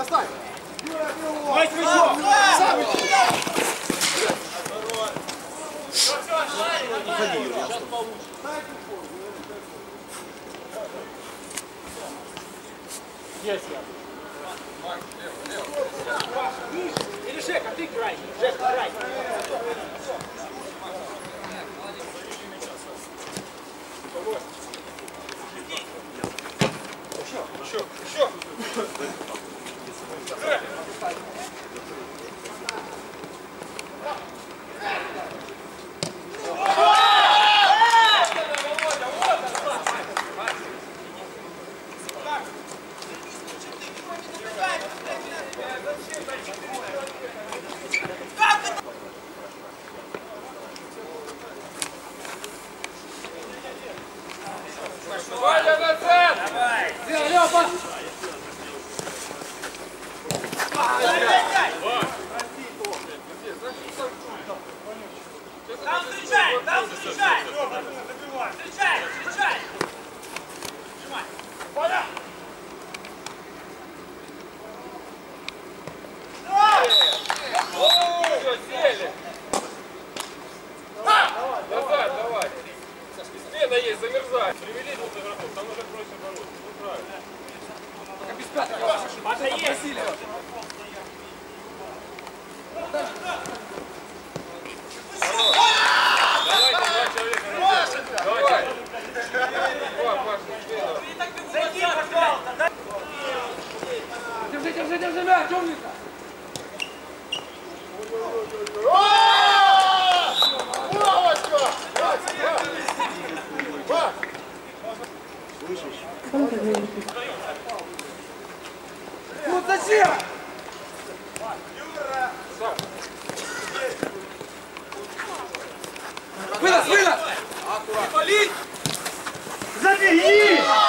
Доставь! Уходи, Юрий. Есть я. Или Жека, ты край. Жека, край. Еще. Валя, назад! Давай! Лёпа! Там встречай! Там встречай! Встречай! Встречай! Сжимай! Валя! Все, сели! Назад, давай! Смена есть, замерзай! Привели тут игроков, там уже проще бороться. Ну правильно. Пока без пяток. Паша есть! Давайте, два человека. Давай. Два, Паша, зайди, пожалуйста. Держи мяч, умница. Ну зачем? Вынос! Забеги!